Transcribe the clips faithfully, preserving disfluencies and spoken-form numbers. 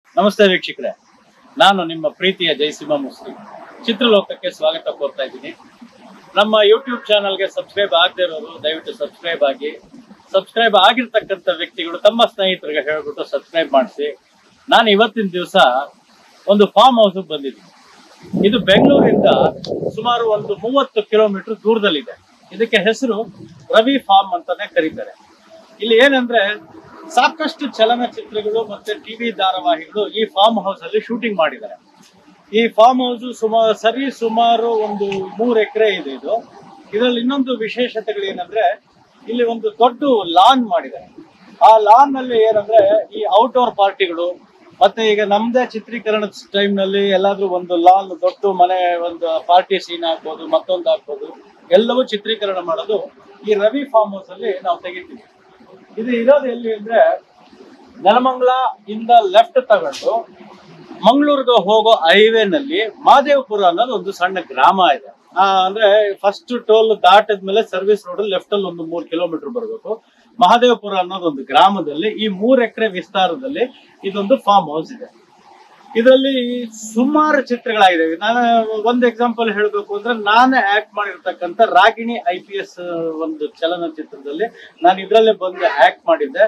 ನಮಸ್ತೆ ವೀಕ್ಷಕರೇ, ನಾನು ನಿಮ್ಮ ಪ್ರೀತಿಯ ಜಯಸಿಂಹ ಮುಸ್ಲಿಂ ಚಿತ್ರಲೋಕಕ್ಕೆ ಸ್ವಾಗತ ಕೋರ್ತಾ ಇದ್ದೀನಿ. ನಮ್ಮ ಯೂಟ್ಯೂಬ್ ಚಾನಲ್ಗೆ ಸಬ್ಸ್ಕ್ರೈಬ್ ಆಗದೆ ಇರೋರು ದಯವಿಟ್ಟು ಸಬ್ಸ್ಕ್ರೈಬ್ ಆಗಿ, ಸಬ್ಸ್ಕ್ರೈಬ್ ಆಗಿರ್ತಕ್ಕಂಥ ವ್ಯಕ್ತಿಗಳು ತಮ್ಮ ಸ್ನೇಹಿತರಿಗೆ ಹೇಳ್ಬಿಟ್ಟು ಸಬ್ಸ್ಕ್ರೈಬ್ ಮಾಡಿಸಿ. ನಾನು ಇವತ್ತಿನ ದಿವಸ ಒಂದು ಫಾರ್ಮ್ ಹೌಸ್ಗೆ ಬಂದಿದ್ದೀನಿ. ಇದು ಬೆಂಗಳೂರಿಂದ ಸುಮಾರು ಒಂದು ಮೂವತ್ತು ಕಿಲೋಮೀಟರ್ ದೂರದಲ್ಲಿದೆ. ಇದಕ್ಕೆ ಹೆಸರು ರವಿ ಫಾರ್ಮ್ ಅಂತಾನೆ ಕರೀತಾರೆ. ಇಲ್ಲಿ ಏನಂದ್ರೆ ಸಾಕಷ್ಟು ಚಲನಚಿತ್ರಗಳು ಮತ್ತೆ ಟಿವಿ ಧಾರಾವಾಹಿಗಳು ಈ ಫಾರ್ಮ್ ಹೌಸ್ ಅಲ್ಲಿ ಶೂಟಿಂಗ್ ಮಾಡಿದ್ದಾರೆ. ಈ ಫಾರ್ಮ್ ಹೌಸ್ ಸುಮಾರು ಸರಿ ಸುಮಾರು ಒಂದು ಮೂರು ಎಕರೆ ಇದೆ. ಇದು ಇದರಲ್ಲಿ ಇನ್ನೊಂದು ವಿಶೇಷತೆಗಳು ಏನಂದ್ರೆ ಇಲ್ಲಿ ಒಂದು ದೊಡ್ಡ ಲಾನ್ ಮಾಡಿದ್ದಾರೆ. ಆ ಲಾನ್ ನಲ್ಲಿ ಏನಂದ್ರೆ ಈ ಔಟ್ಡೋರ್ ಪಾರ್ಟಿಗಳು ಮತ್ತೆ ಈಗ ನಮ್ದೇ ಚಿತ್ರೀಕರಣದ ಟೈಮ್ ನಲ್ಲಿ ಎಲ್ಲಾದ್ರೂ ಒಂದು ಲಾನ್ ದೊಡ್ಡ ಮನೆ ಒಂದು ಪಾರ್ಟಿ ಸೀನ್ ಹಾಕ್ಬೋದು, ಮತ್ತೊಂದು ಹಾಕ್ಬೋದು, ಎಲ್ಲವೂ ಚಿತ್ರೀಕರಣ ಮಾಡೋದು ಈ ರವಿ ಫಾರ್ಮ್ ಹೌಸ್ ಅಲ್ಲಿ ನಾವು ತೆಗಿತೀವಿ. ಇದು ಇರೋದು ಎಲ್ಲಿ ಅಂದ್ರೆ ನೆಲಮಂಗಲ ಇಂದ ಲೆಫ್ಟ್ ತಗೊಂಡು ಮಂಗಳೂರಿಗೆ ಹೋಗೋ ಹೈವೇ ನಲ್ಲಿ ಮಹದೇವಪುರ ಅನ್ನೋದು ಒಂದು ಸಣ್ಣ ಗ್ರಾಮ ಇದೆ. ಆ ಅಂದ್ರೆ ಫಸ್ಟ್ ಟೋಲ್ ದಾಟದ್ಮೇಲೆ ಸರ್ವಿಸ್ ರೋಡ್ ಲೆಫ್ಟ್ ಅಲ್ಲಿ ಒಂದು ಮೂರ್ ಕಿಲೋಮೀಟರ್ ಬರಬೇಕು. ಮಹದೇವಪುರ ಅನ್ನೋದು ಒಂದು ಗ್ರಾಮದಲ್ಲಿ ಈ ಮೂರ್ ಎಕರೆ ವಿಸ್ತಾರದಲ್ಲಿ ಇದೊಂದು ಫಾರ್ಮ್ ಹೌಸ್ ಇದೆ. ಇದರಲ್ಲಿ ಸುಮಾರು ಚಿತ್ರಗಳಾಗಿದ್ದಾವೆ. ನಾನು ಒಂದು ಎಕ್ಸಾಂಪಲ್ ಹೇಳ್ಬೇಕು ಅಂದ್ರೆ ನಾನೇ ಆಕ್ಟ್ ಮಾಡಿರ್ತಕ್ಕಂಥ ರಾಗಿಣಿ ಐ ಪಿ ಎಸ್ ಒಂದು ಚಲನಚಿತ್ರದಲ್ಲಿ ನಾನು ಇದ್ರಲ್ಲೇ ಬಂದು ಆಕ್ಟ್ ಮಾಡಿದ್ದೆ.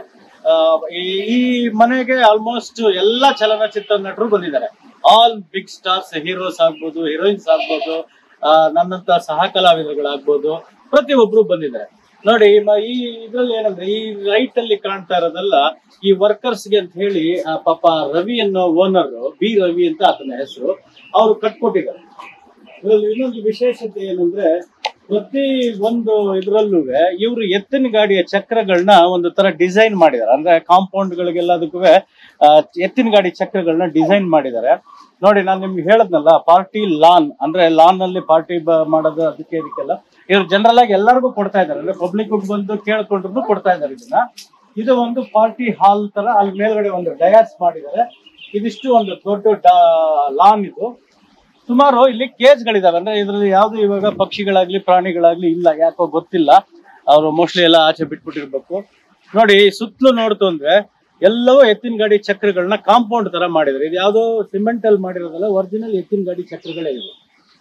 ಈ ಮನೆಗೆ ಆಲ್ಮೋಸ್ಟ್ ಎಲ್ಲಾ ಚಲನಚಿತ್ರ ನಟರು ಬಂದಿದ್ದಾರೆ. ಆಲ್ ಬಿಗ್ ಸ್ಟಾರ್ಸ್, ಹೀರೋಸ್ ಆಗ್ಬೋದು, ಹೀರೋಯಿನ್ಸ್ ಆಗ್ಬೋದು, ಆ ನನ್ನಂತ ಸಹ ಕಲಾವಿದರುಗಳಾಗ್ಬೋದು, ಪ್ರತಿಯೊಬ್ರು ಬಂದಿದ್ದಾರೆ. ನೋಡಿ ಈ ಇದ್ರಲ್ಲಿ ಏನಂದ್ರೆ ಈ ರೈಟ್ ಅಲ್ಲಿ ಕಾಣ್ತಾ ಇರೋದೆಲ್ಲ ಈ ವರ್ಕರ್ಸ್ ಗೆ ಅಂತ ಹೇಳಿ ಪಾಪ ರವಿ ಅನ್ನೋ ಓನರ್, ಬಿ ರವಿ ಅಂತ ಆತನ ಹೆಸರು, ಅವರು ಕಟ್ಕೊಟ್ಟಿದ್ದಾರೆ. ಇದ್ರಲ್ಲಿ ಇನ್ನೊಂದು ವಿಶೇಷತೆ ಏನಂದ್ರೆ ಪ್ರತಿ ಒಂದು ಇದ್ರಲ್ಲೂ ಇವರು ಎತ್ತಿನ ಗಾಡಿಯ ಚಕ್ರಗಳನ್ನ ಒಂದು ತರ ಡಿಸೈನ್ ಮಾಡಿದ್ದಾರೆ. ಅಂದ್ರೆ ಕಾಂಪೌಂಡ್ ಗಳಿಗೆಲ್ಲದಕ್ಕೂ ಎತ್ತಿನ ಗಾಡಿ ಚಕ್ರಗಳನ್ನ ಡಿಸೈನ್ ಮಾಡಿದ್ದಾರೆ. ನೋಡಿ ನಾನು ನಿಮ್ಗೆ ಹೇಳದ್ನಲ್ಲ, ಪಾರ್ಟಿ ಲಾನ್ ಅಂದ್ರೆ ಲಾನ್ ಅಲ್ಲಿ ಪಾರ್ಟಿ ಮಾಡೋದು, ಅದಕ್ಕೆ ಇದಕ್ಕೆಲ್ಲ ಇವ್ರು ಜನರಲ್ ಆಗಿ ಎಲ್ಲರಿಗೂ ಕೊಡ್ತಾ ಇದ್ದಾರೆ. ಅಂದ್ರೆ ಪಬ್ಲಿಕ್ ಬಂದು ಕೇಳ್ಕೊಂಡ್ರು ಕೊಡ್ತಾ ಇದ್ದಾರೆ ಇದನ್ನ. ಇದು ಒಂದು ಪಾರ್ಟಿ ಹಾಲ್ ತರ ಅಲ್ಲಿ ಮೇಲ್ಗಡೆ ಒಂದು ಡಯಾಸ್ ಮಾಡಿದ್ದಾರೆ. ಇದಿಷ್ಟು ಒಂದು ದೊಡ್ಡ ಲಾನ್. ಇದು ಸುಮಾರು ಇಲ್ಲಿ ಕೇಜ್ ಗಳಿದಾವೆ. ಅಂದ್ರೆ ಇದ್ರಲ್ಲಿ ಯಾವ್ದು ಇವಾಗ ಪಕ್ಷಿಗಳಾಗ್ಲಿ ಪ್ರಾಣಿಗಳಾಗ್ಲಿ ಇಲ್ಲ, ಯಾಕೋ ಗೊತ್ತಿಲ್ಲ, ಅವ್ರು ಮೋಸ್ಟ್ಲಿ ಎಲ್ಲ ಆಚೆ ಬಿಟ್ಬಿಟ್ಟಿರ್ಬೇಕು. ನೋಡಿ ಸುತ್ತಲೂ ನೋಡ್ತು ಅಂದ್ರೆ ಎಲ್ಲವೂ ಎತ್ತಿನ ಗಾಡಿ ಚಕ್ರಗಳನ್ನ ಕಾಂಪೌಂಡ್ ತರ ಮಾಡಿದ್ದಾರೆ. ಇದು ಯಾವ್ದೋ ಸಿಮೆಂಟ್ ಅಲ್ಲಿ ಮಾಡಿರೋದಲ್ಲ, ಒರಿಜಿನಲ್ ಎತ್ತಿನ ಗಾಡಿ ಚಕ್ರಗಳೇ ಇವು.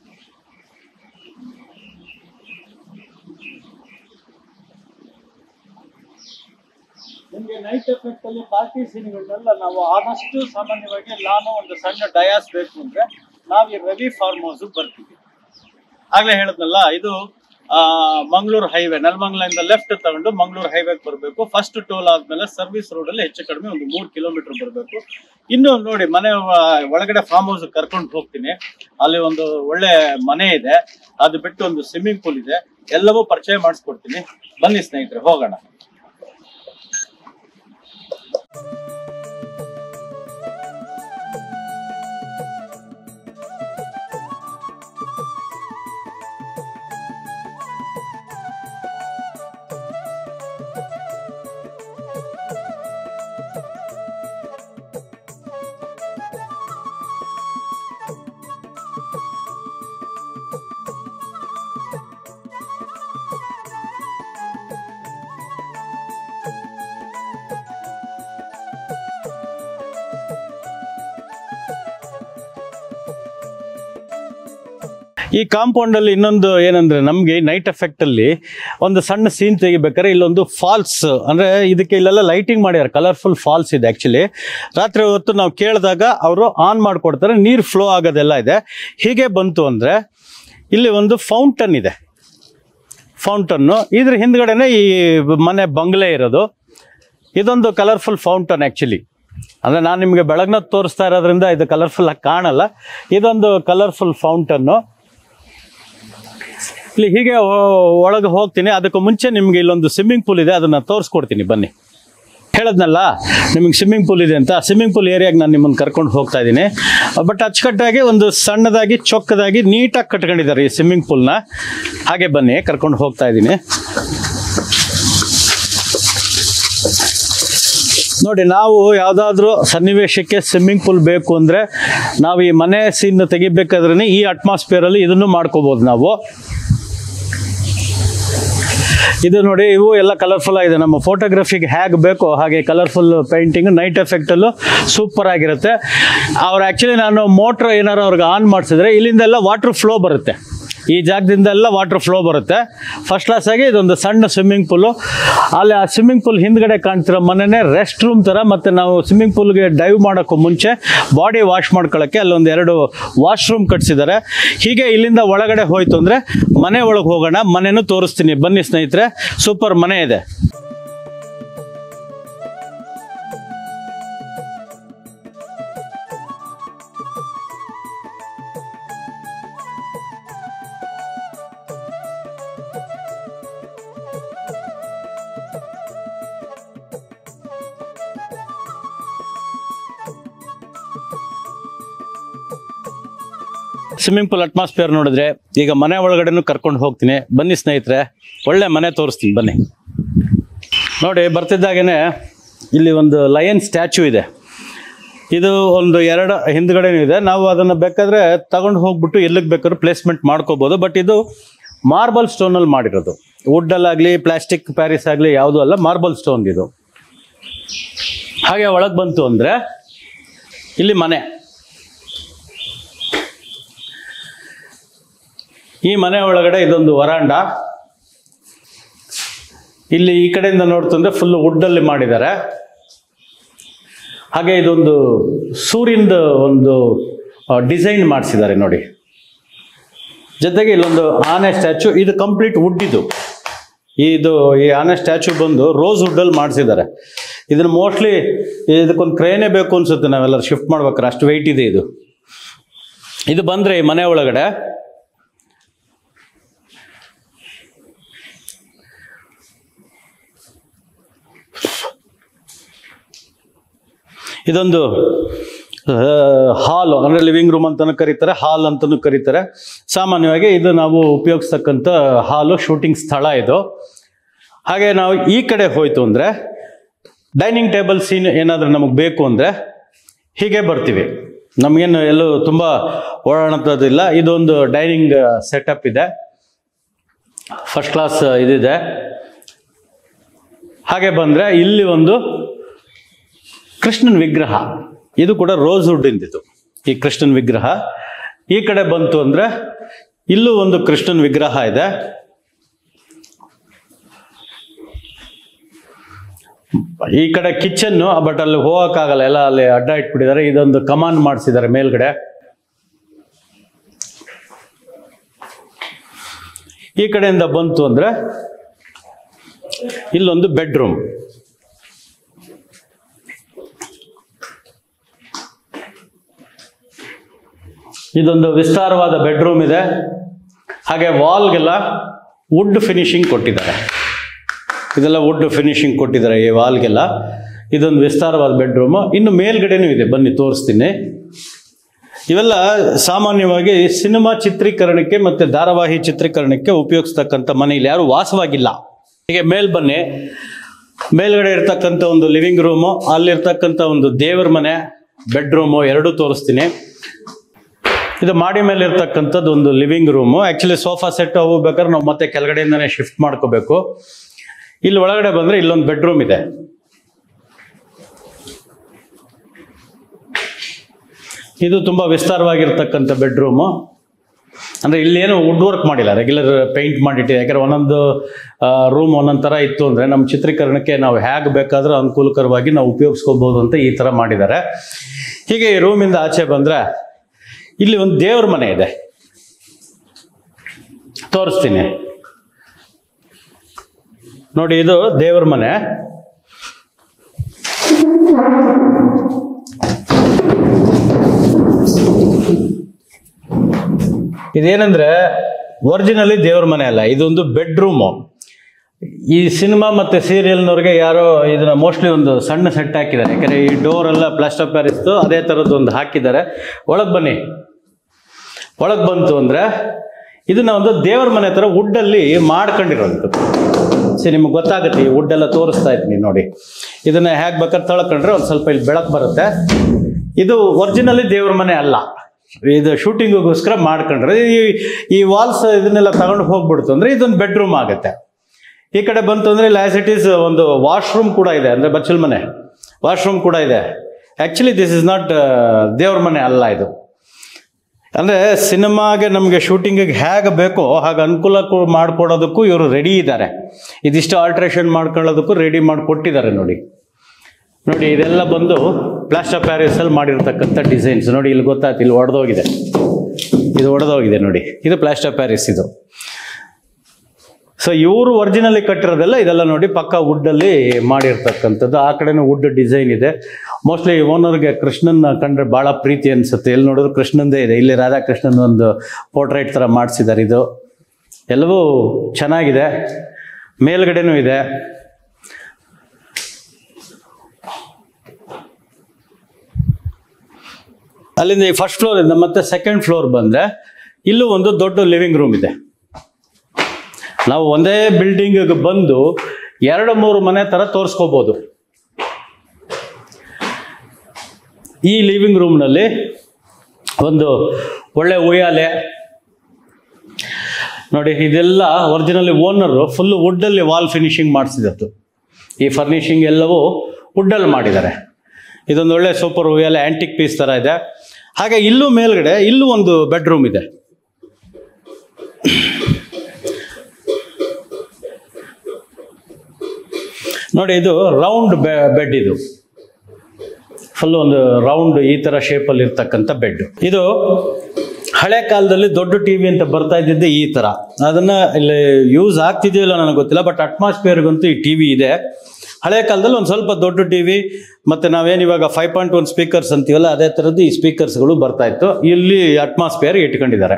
ನಿಮ್ಗೆ ನೈಟ್ ಎಫೆಕ್ಟ್ ಅಲ್ಲಿ ಪಾರ್ಟಿ ಸೀನ್ಗಳನ್ನೆಲ್ಲ ನಾವು ಆದಷ್ಟು ಸಾಮಾನ್ಯವಾಗಿ ನಾನು ಒಂದು ಸಣ್ಣ ಡಯಾಸ್ ಬೇಕು ಅಂದ್ರೆ ನಾವು ಈ ರವಿ ಫಾರ್ಮ್ ಹೌಸ್ ಬರ್ತೀವಿ. ಆಗ್ಲೇ ಹೇಳದ್ನಲ್ಲ, ಇದು ಆ ಮಂಗಳೂರು ಹೈವೇ, ನೆಲಮಂಗಲದಿಂದ ಲೆಫ್ಟ್ ತಗೊಂಡು ಮಂಗಳೂರು ಹೈವೇಗೆ ಬರಬೇಕು. ಫಸ್ಟ್ ಟೋಲ್ ಆದ್ಮೇಲೆ ಸರ್ವಿಸ್ ರೋಡ್ ಅಲ್ಲಿ ಹೆಚ್ಚು ಕಡಿಮೆ ಒಂದು ಮೂರ್ ಕಿಲೋಮೀಟರ್ ಬರಬೇಕು. ಇನ್ನು ನೋಡಿ ಮನೆ ಒಳಗಡೆ ಫಾರ್ಮ್ ಹೌಸ್ ಕರ್ಕೊಂಡು ಹೋಗ್ತೀನಿ. ಅಲ್ಲಿ ಒಂದು ಒಳ್ಳೆ ಮನೆ ಇದೆ, ಅದು ಬಿಟ್ಟು ಒಂದು ಸ್ವಿಮ್ಮಿಂಗ್ ಪೂಲ್ ಇದೆ, ಎಲ್ಲವೂ ಪರಿಚಯ ಮಾಡಿಸ್ಕೊಡ್ತೀನಿ. ಬನ್ನಿ ಸ್ನೇಹಿತರೆ, ಹೋಗೋಣ. ಈ ಕಾಂಪೌಂಡ್ ಅಲ್ಲಿ ಇನ್ನೊಂದು ಏನಂದ್ರೆ ನಮ್ಗೆ ನೈಟ್ ಎಫೆಕ್ಟ್ ಅಲ್ಲಿ ಒಂದು ಸಣ್ಣ ಸೀನ್ ತೆಗಿಬೇಕಾದ್ರೆ ಇಲ್ಲೊಂದು ಫಾಲ್ಸ್, ಅಂದ್ರೆ ಇದಕ್ಕೆ ಇಲ್ಲೆಲ್ಲ ಲೈಟಿಂಗ್ ಮಾಡ್ಯಾರ, ಕಲರ್ಫುಲ್ ಫಾಲ್ಸ್ ಇದೆ. ಆಕ್ಚುಲಿ ರಾತ್ರಿ ಹೊತ್ತು ನಾವು ಕೇಳಿದಾಗ ಅವರು ಆನ್ ಮಾಡ್ಕೊಡ್ತಾರೆ, ನೀರು ಫ್ಲೋ ಆಗೋದೆಲ್ಲ ಇದೆ. ಹೀಗೆ ಬಂತು ಅಂದ್ರೆ ಇಲ್ಲಿ ಒಂದು ಫೌಂಟನ್ ಇದೆ. ಫೌಂಟನ್ನು ಇದ್ರ ಹಿಂದ್ಗಡೆನೆ ಈ ಮನೆ ಬಂಗ್ಲೆ ಇರೋದು. ಇದೊಂದು ಕಲರ್ಫುಲ್ ಫೌಂಟನ್ ಆಕ್ಚುಲಿ. ಅಂದ್ರೆ ನಾನು ನಿಮಗೆ ಬೆಳಗ್ನ ತೋರಿಸ್ತಾ ಇರೋದ್ರಿಂದ ಇದು ಕಲರ್ಫುಲ್ ಆಗಿ ಕಾಣಲ್ಲ. ಇದೊಂದು ಕಲರ್ಫುಲ್ ಫೌಂಟನ್ನು. ಇಲ್ಲಿ ಹೀಗೆ ಒಳಗೆ ಹೋಗ್ತೀನಿ. ಅದಕ್ಕೂ ಮುಂಚೆ ನಿಮ್ಗೆ ಇಲ್ಲೊಂದು ಸ್ವಿಮ್ಮಿಂಗ್ ಪೂಲ್ ಇದೆ, ಅದನ್ನ ತೋರಿಸ್ಕೊಡ್ತೀನಿ ಬನ್ನಿ. ಹೇಳದ್ನಲ್ಲ ನಿಮಗೆ ಸ್ವಿಮ್ಮಿಂಗ್ ಪೂಲ್ ಇದೆ ಅಂತ. ಸ್ವಿಮ್ಮಿಂಗ್ ಪೂಲ್ ಏರಿಯಾಗೆ ನಾನು ನಿಮ್ಮನ್ನು ಕರ್ಕೊಂಡು ಹೋಗ್ತಾ ಇದ್ದೀನಿ. ಬಟ್ ಅಚ್ಚುಕಟ್ಟಾಗಿ ಒಂದು ಸಣ್ಣದಾಗಿ ಚೊಕ್ಕದಾಗಿ ನೀಟಾಗಿ ಕಟ್ಕೊಂಡಿದ್ದಾರೆ ಈ ಸ್ವಿಮ್ಮಿಂಗ್ ಪೂಲ್ನ. ಹಾಗೆ ಬನ್ನಿ, ಕರ್ಕೊಂಡು ಹೋಗ್ತಾ ಇದ್ದೀನಿ. ನೋಡಿ, ನಾವು ಯಾವುದಾದ್ರೂ ಸನ್ನಿವೇಶಕ್ಕೆ ಸ್ವಿಮ್ಮಿಂಗ್ ಪೂಲ್ ಬೇಕು ಅಂದರೆ ನಾವು ಈ ಮನೆ ಸೀನ್ ತೆಗಿಬೇಕಾದ್ರೆ ಈ ಅಟ್ಮಾಸ್ಫಿಯರಲ್ಲಿ ಇದನ್ನು ಮಾಡ್ಕೋಬೋದು ನಾವು. ಇದು ನೋಡಿ, ಇವು ಎಲ್ಲ ಕಲರ್ಫುಲ್ ಆಗಿದೆ. ನಮ್ಮ ಫೋಟೋಗ್ರಫಿಗೆ ಹೇಗೆ ಬೇಕೋ ಹಾಗೆ ಕಲರ್ಫುಲ್ ಪೇಂಟಿಂಗ್, ನೈಟ್ ಎಫೆಕ್ಟಲ್ಲೂ ಸೂಪರ್ ಆಗಿರುತ್ತೆ. ಅವ್ರು ಆ್ಯಕ್ಚುಲಿ ನಾನು ಮೋಟ್ರ್ ಏನಾರು ಅವ್ರಿಗೆ ಆನ್ ಮಾಡಿಸಿದ್ರೆ ಇಲ್ಲಿಂದೆಲ್ಲ ವಾಟ್ರ್ ಫ್ಲೋ ಬರುತ್ತೆ, ಈ ಜಾಗದಿಂದೆಲ್ಲ ವಾಟ್ರ್ ಫ್ಲೋ ಬರುತ್ತೆ. ಫಸ್ಟ್ ಕ್ಲಾಸ್ ಆಗಿ ಇದೊಂದು ಸಣ್ಣ ಸ್ವಿಮ್ಮಿಂಗ್ ಪೂಲು. ಅಲ್ಲಿ ಆ ಸ್ವಿಮ್ಮಿಂಗ್ ಪೂಲ್ ಹಿಂದ್ಗಡೆ ಕಾಣ್ತಿರೋ ಮನೆಯೇ ರೆಸ್ಟ್ ರೂಮ್ ಥರ. ಮತ್ತು ನಾವು ಸ್ವಿಮ್ಮಿಂಗ್ ಪೂಲ್ಗೆ ಡೈವ್ ಮಾಡೋಕ್ಕೂ ಮುಂಚೆ ಬಾಡಿ ವಾಶ್ ಮಾಡ್ಕೊಳ್ಳೋಕ್ಕೆ ಅಲ್ಲೊಂದು ಎರಡು ವಾಶ್ರೂಮ್ ಕಟ್ಸಿದ್ದಾರೆ. ಹೀಗೆ ಇಲ್ಲಿಂದ ಒಳಗಡೆ ಹೋಯ್ತು ಅಂದರೆ ಮನೆ ಒಳಗೆ ಹೋಗೋಣ. ಮನೆಯೂ ತೋರಿಸ್ತೀನಿ ಬನ್ನಿ ಸ್ನೇಹಿತರೆ. ಸೂಪರ್ ಮನೆ ಇದೆ. ಸ್ವಿಮ್ಮಿಂಗ್ ಪೂಲ್ ಅಟ್ಮಾಸ್ಫಿಯರ್ ನೋಡಿದ್ರೆ ಈಗ ಮನೆ ಒಳಗಡೆನೂ ಕರ್ಕೊಂಡು ಹೋಗ್ತೀನಿ. ಬನ್ನಿ ಸ್ನೇಹಿತರೆ, ಒಳ್ಳೆ ಮನೆ ತೋರಿಸ್ತೀನಿ ಬನ್ನಿ. ನೋಡಿ, ಬರ್ತಿದ್ದಾಗೇ ಇಲ್ಲಿ ಒಂದು ಲಯನ್ ಸ್ಟ್ಯಾಚ್ಯೂ ಇದೆ. ಇದು ಒಂದು ಎರಡು ಹಿಂದ್ಗಡೆನೂ ಇದೆ. ನಾವು ಅದನ್ನು ಬೇಕಾದರೆ ತಗೊಂಡು ಹೋಗ್ಬಿಟ್ಟು ಎಲ್ಲಿಗೆ ಬೇಕಾದ್ರೂ ಪ್ಲೇಸ್ಮೆಂಟ್ ಮಾಡ್ಕೋಬೋದು. ಬಟ್ ಇದು ಮಾರ್ಬಲ್ ಸ್ಟೋನಲ್ಲಿ ಮಾಡಿರೋದು, ವುಡ್ಡಲ್ಲಾಗಲಿ ಪ್ಲಾಸ್ಟಿಕ್ ಪ್ಯಾರಿಸ್ ಆಗಲಿ ಯಾವುದೂ ಅಲ್ಲ, ಮಾರ್ಬಲ್ ಸ್ಟೋನ್ ಇದು. ಹಾಗೆ ಒಳಗೆ ಬಂತು ಅಂದರೆ ಇಲ್ಲಿ ಮನೆ. ಈ ಮನೆ ಒಳಗಡೆ ಇದೊಂದು ವರಾಂಡ. ಇಲ್ಲಿ ಈ ಕಡೆಯಿಂದ ನೋಡ್ತಂದ್ರೆ ಫುಲ್ ವುಡ್ಡಲ್ಲಿ ಮಾಡಿದ್ದಾರೆ. ಹಾಗೆ ಇದೊಂದು ಸೂರ್ಯನ ಒಂದು ಡಿಸೈನ್ ಮಾಡಿಸಿದ್ದಾರೆ ನೋಡಿ. ಜೊತೆಗೆ ಇಲ್ಲೊಂದು ಆನೆ ಸ್ಟ್ಯಾಚು. ಇದು ಕಂಪ್ಲೀಟ್ ವುಡ್. ಇದು ಇದು ಈ ಆನೆ ಸ್ಟ್ಯಾಚು ಬಂದು ರೋಸ್ ವುಡ್ಡಲ್ಲಿ ಮಾಡಿಸಿದ್ದಾರೆ. ಇದನ್ನು ಮೋಸ್ಟ್ಲಿ ಇದಕ್ಕೊಂದು ಕ್ರೇನೇ ಬೇಕು ಅನ್ಸುತ್ತೆ, ನಾವೆಲ್ಲರೂ ಶಿಫ್ಟ್ ಮಾಡ್ಬೇಕಾರೆ, ಅಷ್ಟು ವೆಯ್ಟ್ ಇದೆ ಇದು. ಇದು ಬಂದರೆ ಈ ಮನೆ ಒಳಗಡೆ ಇದೊಂದು ಹಾಲ್, ಅಂದರೆ ಲಿವಿಂಗ್ ರೂಮ್ ಅಂತಲೂ ಕರೀತಾರೆ, ಹಾಲ್ ಅಂತಲೂ ಕರೀತಾರೆ. ಸಾಮಾನ್ಯವಾಗಿ ಇದು ನಾವು ಉಪಯೋಗಿಸ್ತಕ್ಕಂಥ ಹಾಲು, ಶೂಟಿಂಗ್ ಸ್ಥಳ ಇದು. ಹಾಗೆ ನಾವು ಈ ಕಡೆ ಹೋಯ್ತು ಅಂದರೆ ಡೈನಿಂಗ್ ಟೇಬಲ್ ಸೀನ್ ಏನಾದರೂ ನಮಗೆ ಬೇಕು ಅಂದರೆ ಹೀಗೆ ಬರ್ತೀವಿ. ನಮಗೇನು ಎಲ್ಲೂ ತುಂಬ ಓಡಾಡೋದಿಲ್ಲ. ಇದೊಂದು ಡೈನಿಂಗ್ ಸೆಟಪ್ ಇದೆ, ಫಸ್ಟ್ ಕ್ಲಾಸ್ ಇದಿದೆ. ಹಾಗೆ ಬಂದರೆ ಇಲ್ಲಿ ಒಂದು ಕೃಷ್ಣನ ವಿಗ್ರಹ. ಇದು ಕೂಡ ರೋಸ್ ವುಡ್ ಇಂದಿದ್ದು ಈ ಕೃಷ್ಣನ ವಿಗ್ರಹ. ಈ ಕಡೆ ಬಂತು ಅಂದರೆ ಇಲ್ಲೂ ಒಂದು ಕೃಷ್ಣನ ವಿಗ್ರಹ ಇದೆ. ಈ ಕಡೆ ಕಿಚನ್ನು, ಬಟ್ ಅಲ್ಲಿ ಹೋಗೋಕ್ಕಾಗಲ್ಲ, ಎಲ್ಲ ಅಲ್ಲಿ ಅಡ್ಡ ಇಟ್ಬಿಟ್ಟಿದ್ದಾರೆ. ಇದೊಂದು ಕಮಾನ್ ಮಾಡಿಸಿದ್ದಾರೆ ಮೇಲ್ಗಡೆ. ಈ ಕಡೆಯಿಂದ ಬಂತು ಅಂದರೆ ಇಲ್ಲೊಂದು ಬೆಡ್ರೂಮ್. ಇದೊಂದು ವಿಸ್ತಾರವಾದ ಬೆಡ್ರೂಮ್ ಇದೆ. ಹಾಗೆ ವಾಲ್ಗೆಲ್ಲ ವುಡ್ ಫಿನಿಶಿಂಗ್ ಕೊಟ್ಟಿದ್ದಾರೆ. ಇದೆಲ್ಲ ವುಡ್ ಫಿನಿಶಿಂಗ್ ಕೊಟ್ಟಿದ್ದಾರೆ ಈ ವಾಲ್ಗೆಲ್ಲ. ಇದೊಂದು ವಿಸ್ತಾರವಾದ ಬೆಡ್ರೂಮು. ಇನ್ನು ಮೇಲ್ಗಡೆನೂ ಇದೆ, ಬನ್ನಿ ತೋರಿಸ್ತೀನಿ. ಇವೆಲ್ಲ ಸಾಮಾನ್ಯವಾಗಿ ಸಿನಿಮಾ ಚಿತ್ರೀಕರಣಕ್ಕೆ ಮತ್ತು ಧಾರಾವಾಹಿ ಚಿತ್ರೀಕರಣಕ್ಕೆ ಉಪಯೋಗಿಸ್ತಕ್ಕಂಥ ಮನೆಯಲ್ಲಿ ಯಾರು ವಾಸವಾಗಿಲ್ಲ. ಹೀಗೆ ಮೇಲ್ ಬನ್ನಿ. ಮೇಲ್ಗಡೆ ಇರ್ತಕ್ಕಂಥ ಒಂದು ಲಿವಿಂಗ್ ರೂಮು, ಅಲ್ಲಿರ್ತಕ್ಕಂಥ ಒಂದು ದೇವರ ಮನೆ, ಬೆಡ್ರೂಮು ಎರಡೂ ತೋರಿಸ್ತೀನಿ. ಇದು ಮಾಡಿ ಮೇಲೆ ಇರ್ತಕ್ಕಂಥದ್ದು ಒಂದು living room. Actually sofa set ಅವು ಬೇಕಾದ್ರೆ ನಾವು ಮತ್ತೆ ಕೆಳಗಡೆಯಿಂದನೇ ಶಿಫ್ಟ್ ಮಾಡ್ಕೋಬೇಕು. ಇಲ್ಲಿ ಒಳಗಡೆ ಬಂದರೆ ಇಲ್ಲೊಂದು ಬೆಡ್ರೂಮ್ ಇದೆ. ಇದು ತುಂಬ ವಿಸ್ತಾರವಾಗಿರ್ತಕ್ಕಂಥ ಬೆಡ್ರೂಮು. ಅಂದರೆ ಇಲ್ಲೇನು ವುಡ್ ವರ್ಕ್ ಮಾಡಿಲ್ಲ, ರೆಗ್ಯುಲರ್ ಪೇಂಟ್ ಮಾಡಿಟ್ಟಿದೆ. ಯಾಕಂದರೆ ಒಂದೊಂದು ರೂಮ್ ಒಂದೊಂದು ಥರ ಇತ್ತು ಅಂದರೆ ನಮ್ಮ ಚಿತ್ರೀಕರಣಕ್ಕೆ ನಾವು ಹೇಗೆ ಬೇಕಾದರೂ ಅನುಕೂಲಕರವಾಗಿ ನಾವು ಉಪಯೋಗಿಸ್ಕೋಬೋದು ಅಂತ ಈ ಥರ ಮಾಡಿದ್ದಾರೆ. ಹೀಗೆ ಈ ರೂಮಿಂದ ಆಚೆ ಬಂದರೆ ಇಲ್ಲಿ ಒಂದು ದೇವ್ರ ಮನೆ ಇದೆ, ತೋರಿಸ್ತೀನಿ ನೋಡಿ. ಇದು ದೇವ್ರ ಮನೆ. ಇದೇನಂದ್ರೆ ಒರಿಜಿನಲಿ ದೇವ್ರ ಮನೆ ಅಲ್ಲ, ಇದೊಂದು ಬೆಡ್ರೂಮು. ಈ ಸಿನಿಮಾ ಮತ್ತು ಸೀರಿಯಲ್ನವ್ರಿಗೆ ಯಾರೋ ಇದನ್ನ ಮೋಸ್ಟ್ಲಿ ಒಂದು ಸಣ್ಣ ಸೆಟ್ ಹಾಕಿದ್ದಾರೆ. ಯಾಕಂದರೆ ಈ ಡೋರ್ ಎಲ್ಲ ಪ್ಲಾಸ್ಟರ್ ಆಫ್ ಪ್ಯಾರಿಸ್ದು ಅದೇ ಥರದ್ದು ಒಂದು ಹಾಕಿದ್ದಾರೆ. ಒಳಗೆ ಬನ್ನಿ. ಒಳಗೆ ಬಂತು ಅಂದರೆ ಇದನ್ನ ಒಂದು ದೇವ್ರ ಮನೆ ಥರ ವುಡ್ಡಲ್ಲಿ ಮಾಡ್ಕೊಂಡಿರೋದು. ಸರಿ, ನಿಮ್ಗೆ ಗೊತ್ತಾಗುತ್ತೆ. ಈ ವುಡ್ಡೆಲ್ಲ ತೋರಿಸ್ತಾ ಇದ್ದೀನಿ ನೋಡಿ. ಇದನ್ನ ಹೇಗೆ ಬೇಕಾದ್ರೆ ತೊಳ್ಕೊಂಡ್ರೆ ಒಂದು ಸ್ವಲ್ಪ ಇಲ್ಲಿ ಬೆಳಕು ಬರುತ್ತೆ. ಇದು ಒರಿಜಿನಲಿ ದೇವ್ರ ಮನೆ ಅಲ್ಲ, ಇದು ಶೂಟಿಂಗಿಗೋಸ್ಕರ ಮಾಡ್ಕೊಂಡ್ರೆ. ಈ ಈ ವಾಲ್ಸ್ ಇದನ್ನೆಲ್ಲ ತಗೊಂಡು ಹೋಗ್ಬಿಡ್ತು ಅಂದರೆ ಇದೊಂದು ಬೆಡ್ರೂಮ್ ಆಗುತ್ತೆ. ಈ ಕಡೆ ಬಂತು ಅಂದರೆ ಇಲ್ಲಿ ಆ್ಯಸ್ ಇಟ್ ಈಸ್ ಒಂದು ವಾಶ್ರೂಮ್ ಕೂಡ ಇದೆ, ಅಂದರೆ ಬಚ್ಚಲ್ ಮನೆ ವಾಶ್ರೂಮ್ ಕೂಡ ಇದೆ. ಆ್ಯಕ್ಚುಲಿ ದಿಸ್ ಇಸ್ ನಾಟ್ ದೇವ್ರ ಮನೆ ಅಲ್ಲ ಇದು. ಅಂದರೆ ಸಿನಿಮಾಗೆ ನಮಗೆ ಶೂಟಿಂಗಿಗೆ ಹೇಗೆ ಬೇಕೋ ಹಾಗೆ ಅನುಕೂಲ ಮಾಡಿಕೊಡೋದಕ್ಕೂ ಇವರು ರೆಡಿ ಇದ್ದಾರೆ. ಇದಿಷ್ಟು ಆಲ್ಟ್ರೇಷನ್ ಮಾಡ್ಕೊಳ್ಳೋದಕ್ಕೂ ರೆಡಿ ಮಾಡಿಕೊಟ್ಟಿದ್ದಾರೆ. ನೋಡಿ ನೋಡಿ ಇದೆಲ್ಲ ಬಂದು ಪ್ಲಾಸ್ಟರ್ ಪ್ಯಾರಿಸಲ್ಲಿ ಮಾಡಿರ್ತಕ್ಕಂಥ ಡಿಸೈನ್ಸ್. ನೋಡಿ ಇಲ್ಲಿ ಗೊತ್ತಾಯ್ತು, ಇಲ್ಲಿ ಒಡೆದೋಗಿದೆ, ಇದು ಒಡೆದೋಗಿದೆ ನೋಡಿ, ಇದು ಪ್ಲಾಸ್ಟರ್ ಪ್ಯಾರಿಸ್ ಇದು. ಸೊ ಇವರು ಒರಿಜಿನಲಿ ಕಟ್ಟಿರೋದೆಲ್ಲ ಇದೆಲ್ಲ ನೋಡಿ ಪಕ್ಕ ವುಡ್ಡಲ್ಲಿ ಮಾಡಿರ್ತಕ್ಕಂಥದ್ದು. ಆ ಕಡೆನೂ ವುಡ್ ಡಿಸೈನ್ ಇದೆ. ಮೋಸ್ಟ್ಲಿ ಓನರ್ಗೆ ಕೃಷ್ಣನ್ ಕಂಡ್ರೆ ಭಾಳ ಪ್ರೀತಿ ಅನಿಸುತ್ತೆ. ಎಲ್ಲಿ ನೋಡಿದ್ರು ಕೃಷ್ಣಂದೇ ಇದೆ. ಇಲ್ಲಿ ರಾಧಾಕೃಷ್ಣನ್ ಒಂದು ಪೋರ್ಟ್ರೇಟ್ ಥರ ಮಾಡಿಸಿದ್ದಾರೆ. ಇದು ಎಲ್ಲವೂ ಚೆನ್ನಾಗಿದೆ. ಮೇಲ್ಗಡೆನೂ ಇದೆ. ಅಲ್ಲಿಂದ ಈ ಫಸ್ಟ್ ಫ್ಲೋರಿಂದ ಮತ್ತೆ ಸೆಕೆಂಡ್ ಫ್ಲೋರ್ ಬಂದರೆ ಇಲ್ಲೂ ಒಂದು ದೊಡ್ಡ ಲಿವಿಂಗ್ ರೂಮ್ ಇದೆ. ನಾವು ಒಂದೇ ಬಿಲ್ಡಿಂಗಿಗೆ ಬಂದು ಎರಡು ಮೂರು ಮನೆ ಥರ ತೋರಿಸ್ಕೋಬೋದು. ಈ ಲಿವಿಂಗ್ ರೂಮ್ನಲ್ಲಿ ಒಂದು ಒಳ್ಳೆ ಉಯ್ಯಾಲೆ ನೋಡಿ. ಇದೆಲ್ಲ ಒರಿಜಿನಲಿ ಓನರು ಫುಲ್ಲು ವುಡ್ಡಲ್ಲಿ ವಾಲ್ ಫಿನಿಶಿಂಗ್ ಮಾಡಿಸಿದದ್ದು. ಈ ಫರ್ನಿಷಿಂಗ್ ಎಲ್ಲವೂ ವುಡ್ಡಲ್ಲಿ ಮಾಡಿದ್ದಾರೆ. ಇದೊಂದು ಒಳ್ಳೆ ಸೂಪರ್ ಉಯ್ಯಾಲೆ, ಆ್ಯಂಟಿಕ್ ಪೀಸ್ ಥರ ಇದೆ. ಹಾಗೆ ಇಲ್ಲೂ ಮೇಲ್ಗಡೆ ಇಲ್ಲೂ ಒಂದು ಬೆಡ್ರೂಮ್ ಇದೆ. ನೋಡಿ ಇದು ರೌಂಡ್ ಬೆಡ್. ಇದು ಫುಲ್ ಒಂದು ರೌಂಡ್ ಈ ಥರ ಶೇಪಲ್ಲಿ ಇರ್ತಕ್ಕಂಥ ಬೆಡ್. ಇದು ಹಳೆ ಕಾಲದಲ್ಲಿ ದೊಡ್ಡ ಟಿ ವಿ ಅಂತ ಬರ್ತಾ ಇದ್ದಿದ್ದು ಈ ಥರ. ಅದನ್ನು ಇಲ್ಲಿ ಯೂಸ್ ಆಗ್ತಿದೆಯೋ ಇಲ್ಲ ನನಗೆ ಗೊತ್ತಿಲ್ಲ, ಬಟ್ ಅಟ್ಮಾಸ್ಫಿಯರ್ಗಂತೂ ಈ ಟಿ ವಿ ಇದೆ. ಹಳೆ ಕಾಲದಲ್ಲಿ ಒಂದು ಸ್ವಲ್ಪ ದೊಡ್ಡ ಟಿ ವಿ, ಮತ್ತು ನಾವೇನು ಇವಾಗ ಫೈವ್ ಪಾಯಿಂಟ್ ಒನ್ ಸ್ಪೀಕರ್ಸ್ ಅಂತೀವಲ್ಲ ಅದೇ ಥರದ್ದು ಈ ಸ್ಪೀಕರ್ಸ್ಗಳು ಬರ್ತಾ ಇತ್ತು. ಇಲ್ಲಿ ಅಟ್ಮಾಸ್ಫಿಯರ್ ಇಟ್ಕೊಂಡಿದ್ದಾರೆ.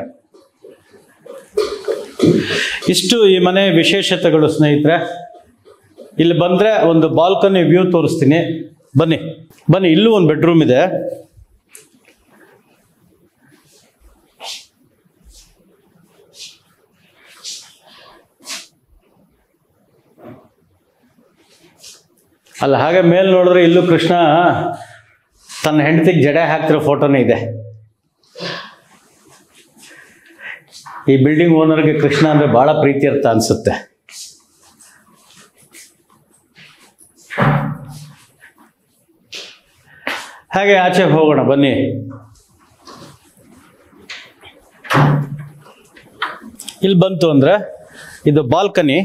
ಇಷ್ಟು ಈ ಮನೆ ವಿಶೇಷತೆಗಳು ಸ್ನೇಹಿತರೆ. ಇಲ್ಲಿ ಬಂದರೆ ಒಂದು ಬಾಲ್ಕನಿ ವ್ಯೂ ತೋರಿಸ್ತೀನಿ, ಬನ್ನಿ ಬನ್ನಿ. ಇಲ್ಲೂ ಒಂದು ಬೆಡ್ರೂಮ್ ಇದೆ. ಅಲ್ಲ ಹಾಗೆ ಮೇಲೆ ನೋಡಿದ್ರೆ ಇಲ್ಲೂ ಕೃಷ್ಣ ತನ್ನ ಹೆಂಡತಿಗೆ ಜಡೆ ಹಾಕ್ತಿರೋ ಫೋಟೋನೇ ಇದೆ. ಈ ಬಿಲ್ಡಿಂಗ್ ಓನರ್ಗೆ ಕೃಷ್ಣ ಅಂದರೆ ಭಾಳ ಪ್ರೀತಿ ಇರ್ತ ಅನಿಸುತ್ತೆ. ಹಾಗೆ ಆಚೆ ಹೋಗೋಣ ಬನ್ನಿ. ಇಲ್ಲಿ ಬಂತು ಅಂದರೆ ಇದು ಬಾಲ್ಕನಿ.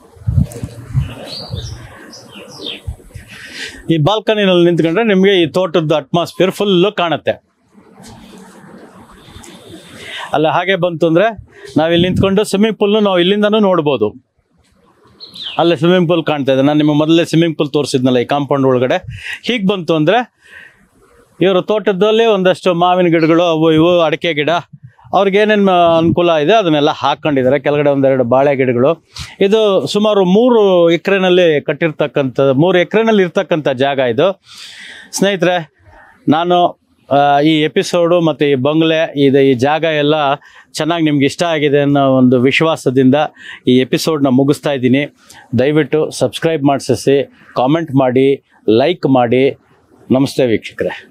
ಈ ಬಾಲ್ಕನಿನಲ್ಲಿ ನಿಂತ್ಕೊಂಡ್ರೆ ನಿಮಗೆ ಈ ತೋಟದ ಅಟ್ಮಾಸ್ಫಿಯರ್ ಫುಲ್ಲು ಕಾಣುತ್ತೆ. ಅಲ್ಲ ಹಾಗೆ ಬಂತು ಅಂದರೆ ನಾವಿಲ್ಲಿ ನಿಂತ್ಕೊಂಡು ಸ್ವಿಮ್ಮಿಂಗ್ ಪೂಲ್ನು ನಾವು ಇಲ್ಲಿಂದನೂ ನೋಡ್ಬೋದು. ಅಲ್ಲೇ ಸ್ವಿಮ್ಮಿಂಗ್ ಪೂಲ್ ಕಾಣ್ತಾ ಇದೆ. ನಾನು ನಿಮ್ಮ ಮೊದಲೇ ಸ್ವಿಮ್ಮಿಂಗ್ ಪೂಲ್ ತೋರಿಸಿದ್ನಲ್ಲ ಈ ಕಾಂಪೌಂಡ್ ಒಳಗಡೆ. ಹೀಗೆ ಬಂತು ಅಂದರೆ ಇವರು ತೋಟದಲ್ಲಿ ಒಂದಷ್ಟು ಮಾವಿನ ಗಿಡಗಳು, ಅವು ಇವು ಅಡಿಕೆ ಗಿಡ, ಅವ್ರಿಗೇನೇನು ಅನುಕೂಲ ಇದೆ ಅದನ್ನೆಲ್ಲ ಹಾಕ್ಕೊಂಡಿದ್ದಾರೆ. ಕೆಳಗಡೆ ಒಂದೆರಡು ಬಾಳೆ ಗಿಡಗಳು. ಇದು ಸುಮಾರು ಮೂರು ಎಕರೆನಲ್ಲಿ ಕಟ್ಟಿರ್ತಕ್ಕಂಥ ಮೂರು ಎಕರೆನಲ್ಲಿ ಇರ್ತಕ್ಕಂಥ ಜಾಗ ಇದು. ಸ್ನೇಹಿತರೆ, ನಾನು ಈ ಎಪಿಸೋಡು ಮತ್ತು ಈ ಬಂಗ್ಲೆ ಇದು ಈ ಜಾಗ ಎಲ್ಲ ಚೆನ್ನಾಗಿ ನಿಮ್ಗೆ ಇಷ್ಟ ಆಗಿದೆ ಅನ್ನೋ ಒಂದು ವಿಶ್ವಾಸದಿಂದ ಈ ಎಪಿಸೋಡ್ನ ಮುಗಿಸ್ತಾ ಇದ್ದೀನಿ. ದಯವಿಟ್ಟು ಸಬ್ಸ್ಕ್ರೈಬ್ ಮಾಡಿಸಿ, ಕಾಮೆಂಟ್ ಮಾಡಿ, ಲೈಕ್ ಮಾಡಿ. ನಮಸ್ತೆ ವೀಕ್ಷಕರೇ.